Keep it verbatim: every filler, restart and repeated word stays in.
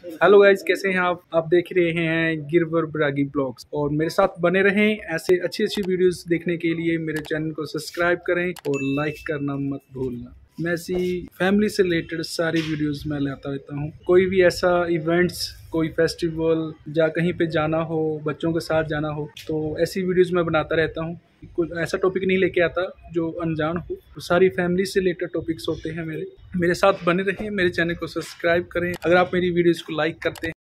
Hello guys, कैसे हैं आप आप देख रहे हैं गिरवर बरागी ब्लॉग्स और मेरे साथ बने रहें। ऐसे अच्छी अच्छी वीडियोस देखने के लिए मेरे चैनल को सब्सक्राइब करें और लाइक करना मत भूलना। मैं ऐसी फैमिली से रिलेटेड सारी वीडियोस मैं लाता रहता हूँ। कोई भी ऐसा इवेंट्स, कोई फेस्टिवल या कहीं पे जाना हो, बच्चों के साथ जाना हो, तो ऐसी वीडियोस मैं बनाता रहता हूँ। कुछ ऐसा टॉपिक नहीं लेके आता जो अनजान हो, तो सारी फैमिली से रिलेटेड टॉपिक्स होते हैं मेरे मेरे साथ बने रहें। मेरे चैनल को सब्सक्राइब करें। अगर आप मेरी वीडियोस को लाइक करते हैं